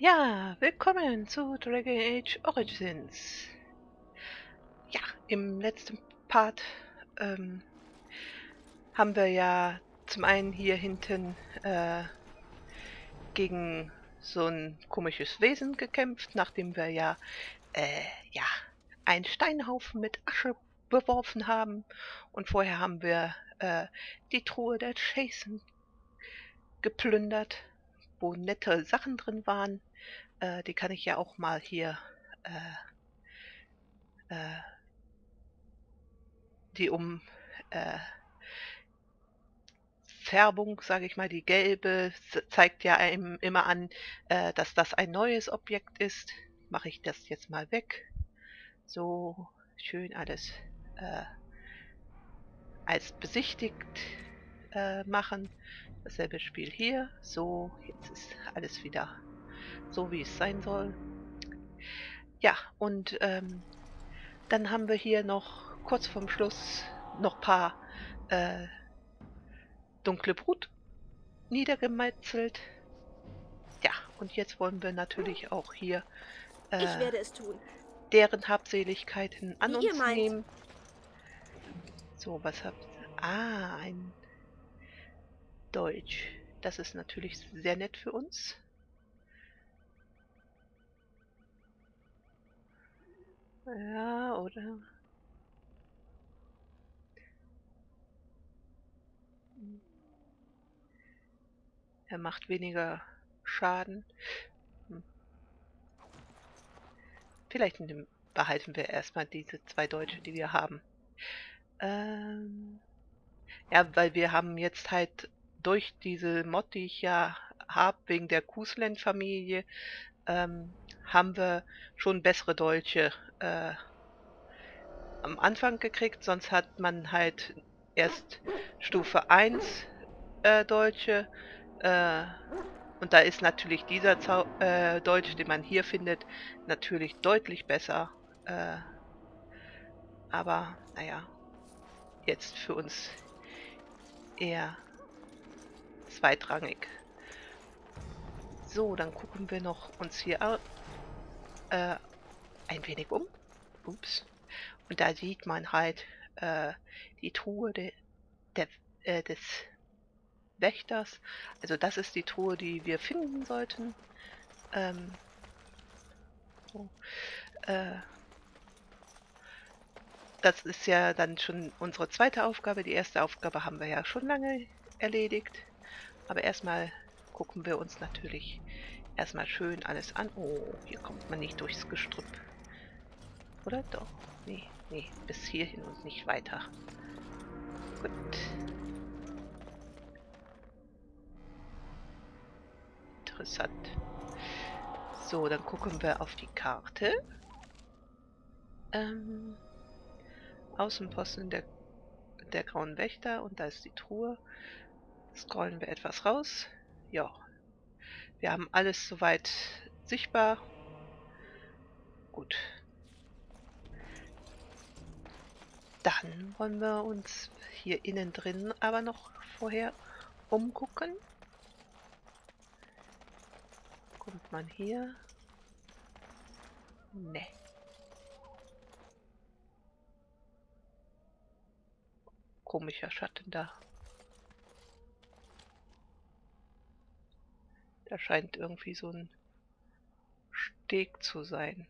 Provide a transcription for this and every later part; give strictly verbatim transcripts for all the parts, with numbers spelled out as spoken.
Ja, willkommen zu Dragon Age Origins. Ja, im letzten Part ähm, haben wir ja zum einen hier hinten äh, gegen so ein komisches Wesen gekämpft, nachdem wir ja, äh, ja, einen Steinhaufen mit Asche beworfen haben. Und vorher haben wir äh, die Truhe der Jason geplündert, wo nette Sachen drin waren. Äh, die kann ich ja auch mal hier äh, äh, die um äh, Färbung, sage ich mal, die gelbe z zeigt ja einem immer an, äh, dass das ein neues Objekt ist. Mache ich das jetzt mal weg. So schön alles äh, als besichtigt äh, machen. Dasselbe Spiel hier. So, jetzt ist alles wieder so, wie es sein soll. Ja, und ähm, dann haben wir hier noch kurz vorm Schluss noch ein paar äh, dunkle Brut niedergemetzelt. Ja, und jetzt wollen wir natürlich auch hier Ich äh, werde es tun. deren Habseligkeiten an Wie ihr uns meint. nehmen. So, was habt Ah, ein Deutsch. Das ist natürlich sehr nett für uns. Ja, oder? Er macht weniger Schaden. Hm. Vielleicht nehm- behalten wir erstmal diese zwei Deutsche, die wir haben. Ähm, ja, weil wir haben jetzt halt durch diese Mod, die ich ja habe, wegen der Kuslen-Familie, ähm, haben wir schon bessere Dolche äh, am Anfang gekriegt. Sonst hat man halt erst Stufe eins äh, Dolche. Äh, und da ist natürlich dieser Zau äh, Dolch, den man hier findet, natürlich deutlich besser. Äh, aber naja, jetzt für uns eher zweitrangig. So, dann gucken wir noch uns hier äh, ein wenig um. Ups. Und da sieht man halt äh, die Truhe de, der, äh, des Wächters. Also das ist die Truhe, die wir finden sollten. Ähm, so, äh, das ist ja dann schon unsere zweite Aufgabe. Die erste Aufgabe haben wir ja schon lange erledigt. Aber erstmal gucken wir uns natürlich erstmal schön alles an. Oh, hier kommt man nicht durchs Gestrüpp. Oder doch? Nee, nee, bis hierhin und nicht weiter. Gut. Interessant. So, dann gucken wir auf die Karte. Ähm, Außenposten der, der Grauen Wächter und da ist die Truhe. Scrollen wir etwas raus. Ja, wir haben alles soweit sichtbar. Gut. Dann wollen wir uns hier innen drin aber noch vorher umgucken. Kommt man hier? Ne. Komischer Schatten da. Da scheint irgendwie so ein Steg zu sein.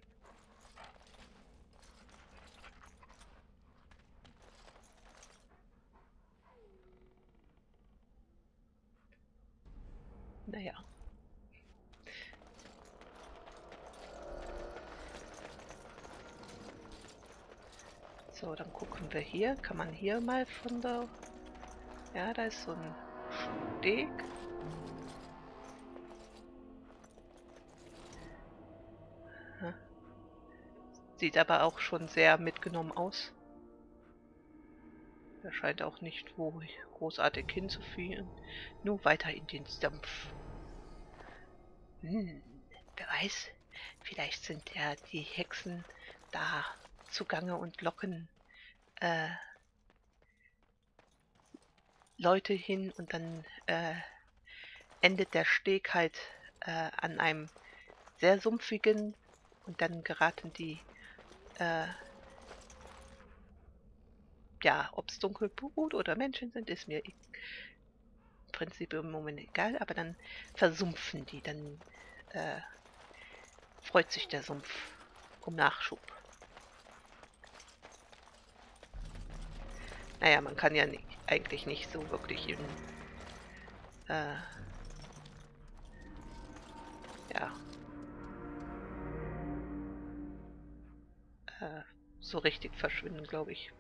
Naja. So, dann gucken wir hier. Kann man hier mal von der... Ja, da ist so ein Steg. Ja. Sieht aber auch schon sehr mitgenommen aus. Er scheint auch nicht wo großartig hinzuführen. Nur weiter in den Sumpf. Hm, wer weiß, vielleicht sind ja die Hexen da zugange und locken äh, Leute hin und dann äh, endet der Steg halt äh, an einem sehr sumpfigen und dann geraten die, äh, ja, ob es Dunkelblut oder Menschen sind, ist mir im Prinzip im Moment egal, aber dann versumpfen die, dann äh, freut sich der Sumpf um Nachschub. Naja, man kann ja nicht, eigentlich nicht so wirklich in, äh, ja, äh, so richtig verschwinden, glaube ich.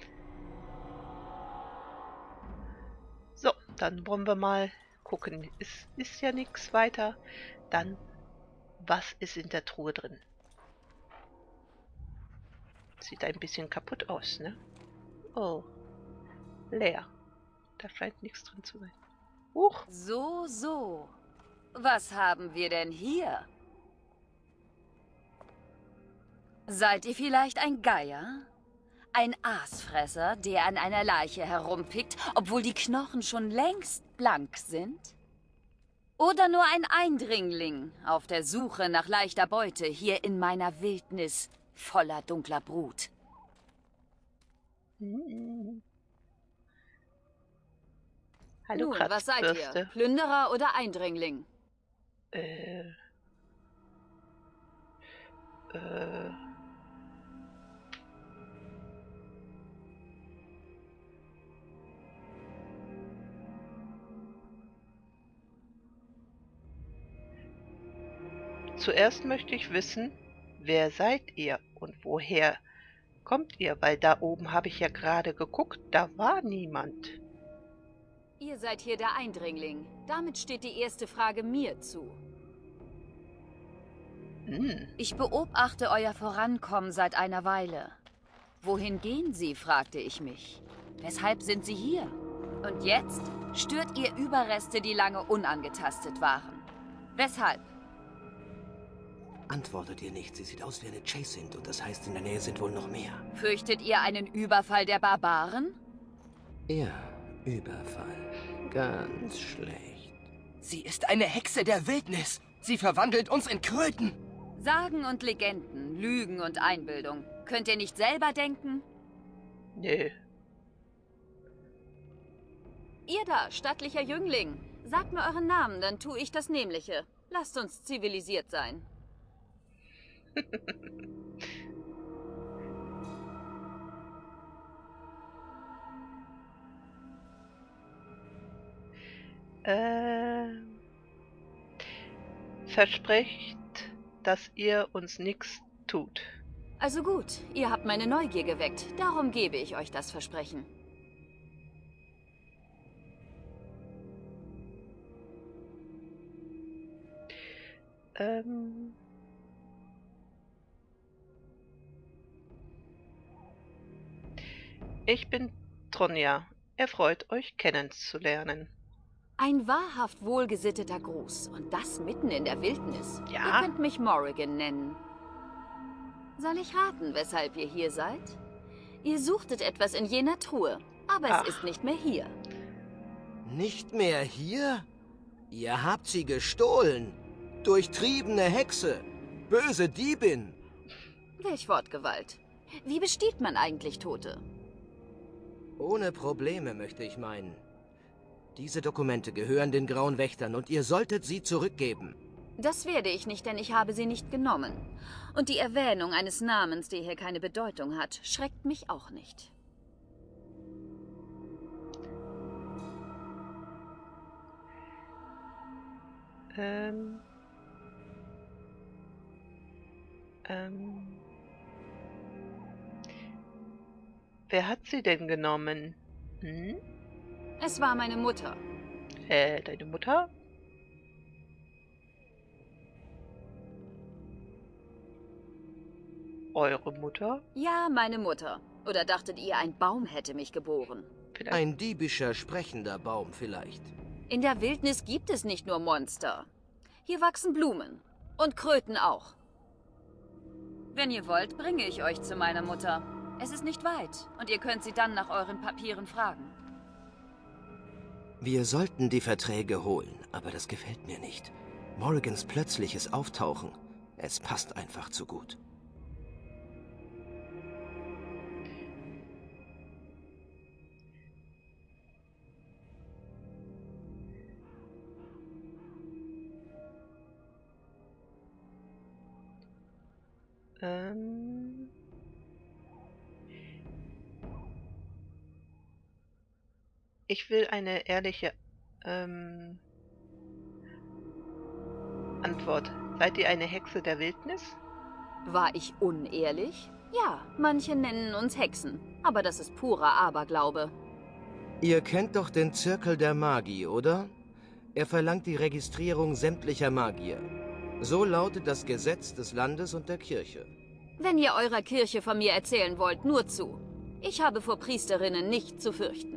So, dann wollen wir mal gucken. Es ist ja nichts weiter. Dann, was ist in der Truhe drin? Sieht ein bisschen kaputt aus, ne? Oh, leer. Da scheint nichts drin zu sein. Huch! So, so. Was haben wir denn hier? Seid ihr vielleicht ein Geier? Ein Aasfresser, der an einer Leiche herumpickt, obwohl die Knochen schon längst blank sind? Oder nur ein Eindringling auf der Suche nach leichter Beute hier in meiner Wildnis voller dunkler Brut? Hm. Hallo, Nun, was seid ihr? Kratzbürste. Plünderer oder Eindringling? Äh. Äh. Zuerst möchte ich wissen, wer seid ihr und woher kommt ihr? Weil da oben habe ich ja gerade geguckt, da war niemand. Ihr seid hier der Eindringling. Damit steht die erste Frage mir zu. Hm. Ich beobachte euer Vorankommen seit einer Weile. Wohin gehen Sie, fragte ich mich. Weshalb sind Sie hier? Und jetzt stört ihr Überreste, die lange unangetastet waren. Weshalb? Antwortet ihr nicht. Sie sieht aus wie eine Chasint und das heißt, in der Nähe sind wohl noch mehr. Fürchtet ihr einen Überfall der Barbaren? Ja, Überfall. Ganz schlecht. Sie ist eine Hexe der Wildnis. Sie verwandelt uns in Kröten. Sagen und Legenden, Lügen und Einbildung. Könnt ihr nicht selber denken? Nö. Ihr da, stattlicher Jüngling. Sagt mir euren Namen, dann tue ich das Nämliche. Lasst uns zivilisiert sein. äh, versprecht, dass ihr uns nichts tut. Also gut, ihr habt meine Neugier geweckt. Darum gebe ich euch das Versprechen. Ähm... Ich bin Tronja. Erfreut euch kennenzulernen. Ein wahrhaft wohlgesitteter Gruß. Und das mitten in der Wildnis. Ja. Ihr könnt mich Morrigan nennen. Soll ich raten, weshalb ihr hier seid? Ihr suchtet etwas in jener Truhe, aber Ach. es ist nicht mehr hier. Nicht mehr hier? Ihr habt sie gestohlen. Durchtriebene Hexe. Böse Diebin. Welch Wortgewalt. Wie bestiehlt man eigentlich Tote? Ohne Probleme, möchte ich meinen. Diese Dokumente gehören den Grauen Wächtern und ihr solltet sie zurückgeben. Das werde ich nicht, denn ich habe sie nicht genommen. Und die Erwähnung eines Namens, der hier keine Bedeutung hat, schreckt mich auch nicht. Ähm... Ähm... Wer hat sie denn genommen? Hm? Es war meine Mutter. Äh, deine Mutter? Eure Mutter? Ja, meine Mutter. Oder dachtet ihr, ein Baum hätte mich geboren? Vielleicht. Ein diebischer, sprechender Baum vielleicht. In der Wildnis gibt es nicht nur Monster. Hier wachsen Blumen. Und Kröten auch. Wenn ihr wollt, bringe ich euch zu meiner Mutter. Es ist nicht weit und ihr könnt sie dann nach euren Papieren fragen. Wir sollten die Verträge holen, aber das gefällt mir nicht. Morrigans plötzliches Auftauchen. Es passt einfach zu gut. Ähm... Ich will eine ehrliche ähm, Antwort. Seid ihr eine Hexe der Wildnis? War ich unehrlich? Ja, manche nennen uns Hexen, aber das ist purer Aberglaube. Ihr kennt doch den Zirkel der Magie, oder? Er verlangt die Registrierung sämtlicher Magier. So lautet das Gesetz des Landes und der Kirche. Wenn ihr eurer Kirche von mir erzählen wollt, nur zu. Ich habe vor Priesterinnen nicht zu fürchten.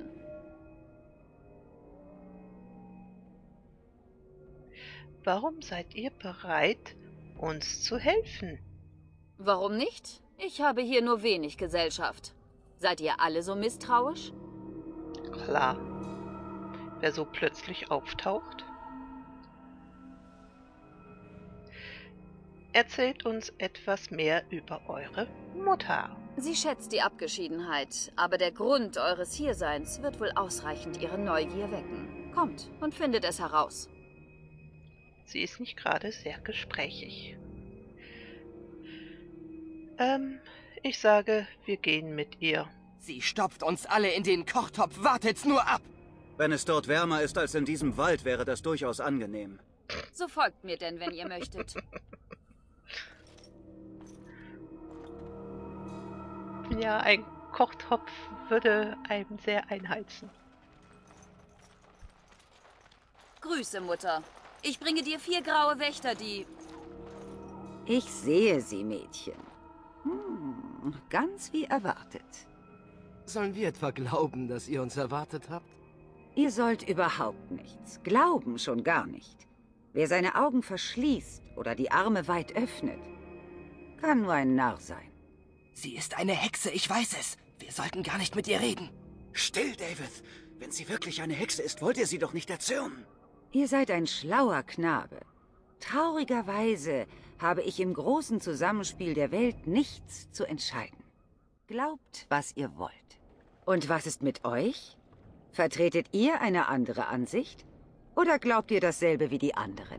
Warum seid ihr bereit, uns zu helfen? Warum nicht? Ich habe hier nur wenig Gesellschaft. Seid ihr alle so misstrauisch? Klar. Wer so plötzlich auftaucht? Erzählt uns etwas mehr über eure Mutter. Sie schätzt die Abgeschiedenheit, aber der Grund eures Hierseins wird wohl ausreichend ihre Neugier wecken. Kommt und findet es heraus. Sie ist nicht gerade sehr gesprächig. Ähm, ich sage, wir gehen mit ihr. Sie stopft uns alle in den Kochtopf. Wartet's nur ab! Wenn es dort wärmer ist als in diesem Wald, wäre das durchaus angenehm. So folgt mir denn, wenn ihr möchtet. Ja, ein Kochtopf würde einem sehr einheizen. Grüße, Mutter. Ich bringe dir vier graue Wächter, die... Ich sehe sie, Mädchen. Hm, ganz wie erwartet. Sollen wir etwa glauben, dass ihr uns erwartet habt? Ihr sollt überhaupt nichts. Glauben schon gar nicht. Wer seine Augen verschließt oder die Arme weit öffnet, kann nur ein Narr sein. Sie ist eine Hexe, ich weiß es. Wir sollten gar nicht mit ihr reden. Still, David! Wenn sie wirklich eine Hexe ist, wollt ihr sie doch nicht erzürnen. Ihr seid ein schlauer Knabe. Traurigerweise habe ich im großen Zusammenspiel der Welt nichts zu entscheiden. Glaubt, was ihr wollt. Und was ist mit euch? Vertretet ihr eine andere Ansicht? Oder glaubt ihr dasselbe wie die anderen?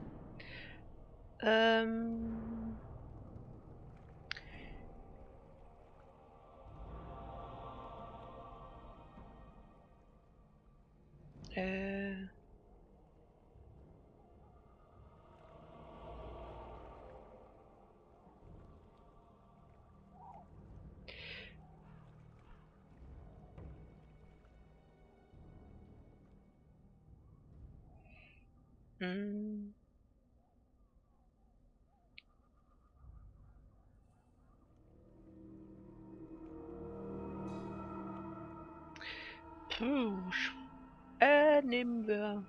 Ähm... Äh... Hm. Puh. Äh, nehmen wir.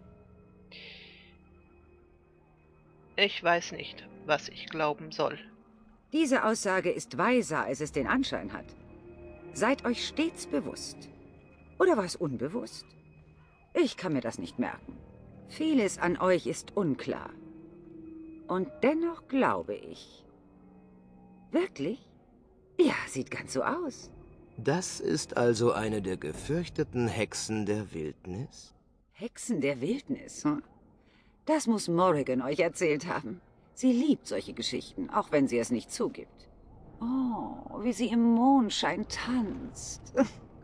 Ich weiß nicht, was ich glauben soll. Diese Aussage ist weiser, als es den Anschein hat. Seid euch stets bewusst. Oder war es unbewusst? Ich kann mir das nicht merken. Vieles an euch ist unklar. Und dennoch glaube ich. Wirklich? Ja, sieht ganz so aus. Das ist also eine der gefürchteten Hexen der Wildnis? Hexen der Wildnis, hm? Das muss Morrigan euch erzählt haben. Sie liebt solche Geschichten, auch wenn sie es nicht zugibt. Oh, wie sie im Mondschein tanzt.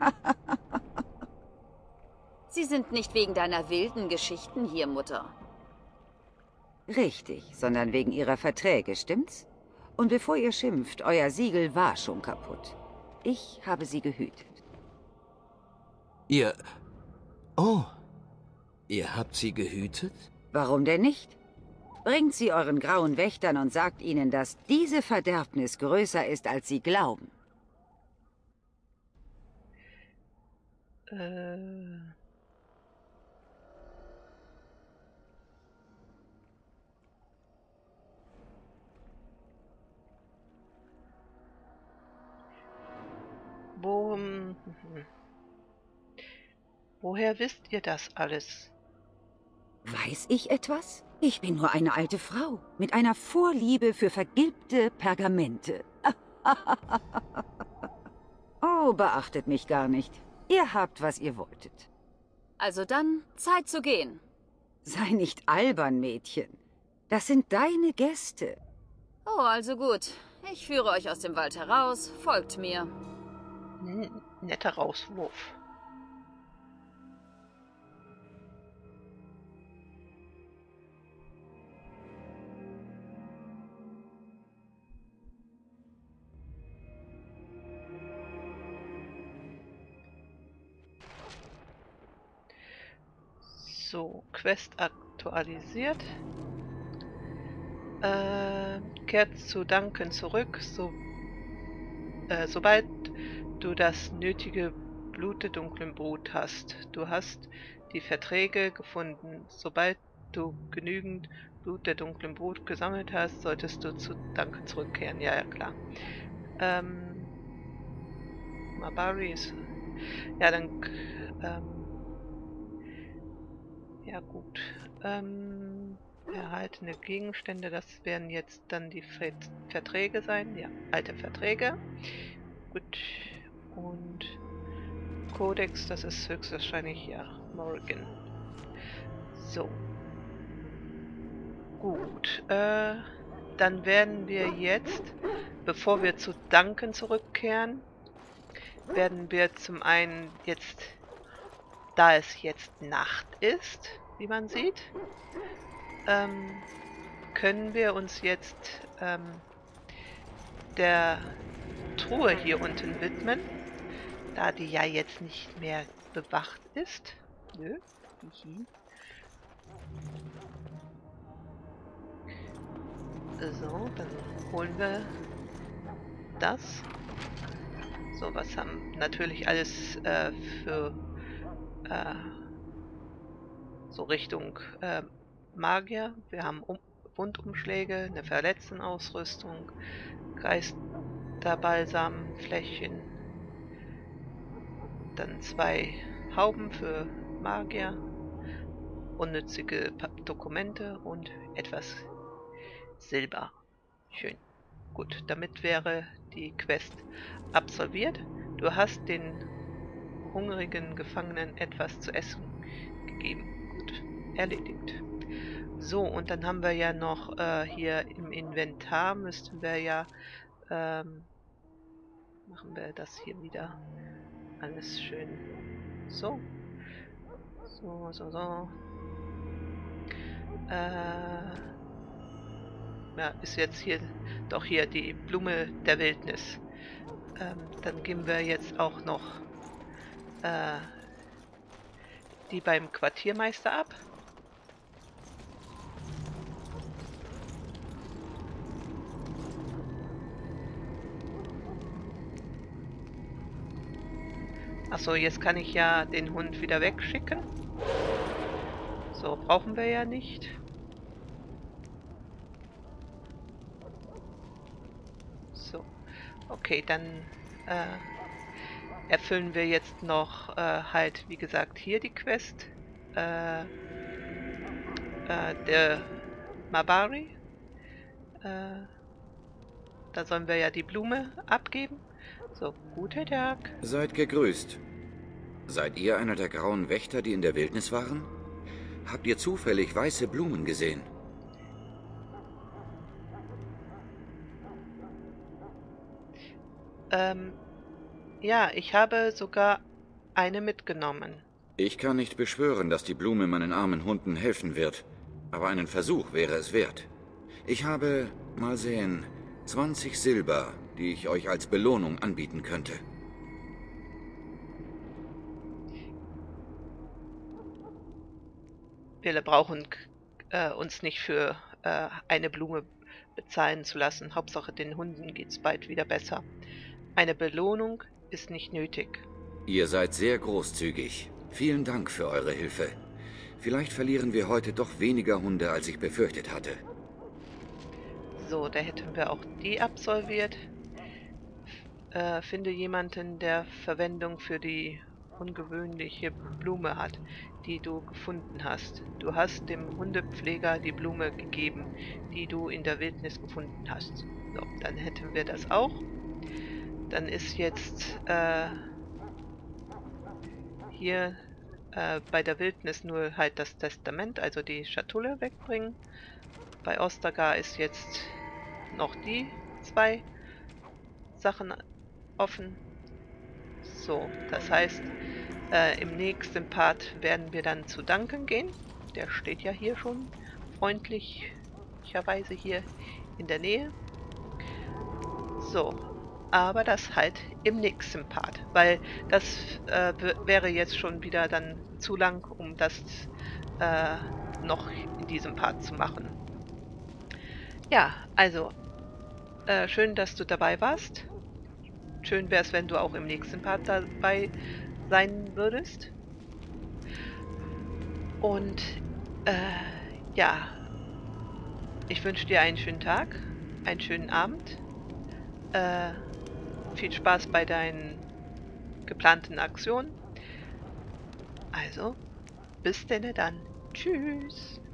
Sie sind nicht wegen deiner wilden Geschichten hier, Mutter. Richtig, sondern wegen ihrer Verträge, stimmt's? Und bevor ihr schimpft, euer Siegel war schon kaputt. Ich habe sie gehütet. Ihr... Oh, ihr habt sie gehütet? Warum denn nicht? Bringt sie euren grauen Wächtern und sagt ihnen, dass diese Verderbnis größer ist, als sie glauben. Äh... Wo, hm, hm. Woher wisst ihr das alles? Weiß ich etwas? Ich bin nur eine alte Frau mit einer Vorliebe für vergilbte Pergamente. Oh, beachtet mich gar nicht. Ihr habt, was ihr wolltet. Also dann, Zeit zu gehen. Sei nicht albern, Mädchen. Das sind deine Gäste. Oh, also gut. Ich führe euch aus dem Wald heraus. Folgt mir. Hm, netter Rauswurf. So, Quest aktualisiert. Äh, kehrt zu Duncan zurück, so, äh, sobald du das nötige Blut der dunklen Brut hast. Du hast die Verträge gefunden. Sobald du genügend Blut der dunklen Brut gesammelt hast, solltest du zu Duncan zurückkehren. Ja, ja, klar. Ähm, Mabari ist... Ja, dann... Ähm, ja, gut. Ähm... Erhaltene Gegenstände, das werden jetzt dann die Verträge sein. Ja, alte Verträge. Gut. Und Kodex, das ist höchstwahrscheinlich ja Morrigan. So. Gut. Äh, dann werden wir jetzt, bevor wir zu Duncan zurückkehren, werden wir zum einen jetzt, da es jetzt Nacht ist, wie man sieht, Ähm, können wir uns jetzt ähm, der Truhe hier unten widmen, da die ja jetzt nicht mehr bewacht ist. Nö. Mhm. So, dann holen wir das. So, was haben natürlich alles äh, für äh, so Richtung äh, Magier. Wir haben um Wundumschläge, eine Verletztenausrüstung, Geisterbalsam, Fläschchen, dann zwei Hauben für Magier, unnützige pa Dokumente und etwas Silber. Schön. Gut, damit wäre die Quest absolviert. Du hast den hungrigen Gefangenen etwas zu essen gegeben. Gut, erledigt. So, und dann haben wir ja noch äh, hier im Inventar, müssten wir ja, ähm, machen wir das hier wieder alles schön so. So, so, so. Äh, ja, ist jetzt hier doch hier die Blume der Wildnis. Ähm, dann geben wir jetzt auch noch äh, die beim Quartiermeister ab. Achso, jetzt kann ich ja den Hund wieder wegschicken. So, brauchen wir ja nicht. So, okay, dann äh, erfüllen wir jetzt noch äh, halt, wie gesagt, hier die Quest. Äh, äh, der Mabari. Äh, da sollen wir ja die Blume abgeben. So, guten Tag. Seid gegrüßt. Seid ihr einer der grauen Wächter, die in der Wildnis waren? Habt ihr zufällig weiße Blumen gesehen? Ähm, ja, ich habe sogar eine mitgenommen. Ich kann nicht beschwören, dass die Blume meinen armen Hunden helfen wird. Aber einen Versuch wäre es wert. Ich habe, mal sehen, zwanzig Silber, die ich euch als Belohnung anbieten könnte. Wir brauchen äh, uns nicht für äh, eine Blume bezahlen zu lassen. Hauptsache den Hunden geht's bald wieder besser. Eine Belohnung ist nicht nötig. Ihr seid sehr großzügig. Vielen Dank für eure Hilfe. Vielleicht verlieren wir heute doch weniger Hunde, als ich befürchtet hatte. So, da hätten wir auch die absolviert. Äh, finde jemanden, der Verwendung für die ungewöhnliche Blume hat, die du gefunden hast. Du hast dem Hundepfleger die Blume gegeben, die du in der Wildnis gefunden hast. So, dann hätten wir das auch. Dann ist jetzt äh, hier äh, bei der Wildnis nur halt das Testament, also die Schatulle wegbringen. Bei Ostagar ist jetzt noch die zwei Sachen offen. So, das heißt, äh, im nächsten Part werden wir dann zu Duncan gehen. Der steht ja hier schon freundlicherweise hier in der Nähe. So, aber das halt im nächsten Part, weil das äh, wäre jetzt schon wieder dann zu lang, um das äh, noch in diesem Part zu machen. Ja, also, äh, schön, dass du dabei warst. Schön wäre es, wenn du auch im nächsten Part dabei sein würdest. Und äh, ja, ich wünsche dir einen schönen Tag, einen schönen Abend. Äh, viel Spaß bei deinen geplanten Aktionen. Also, bis denn dann. Tschüss.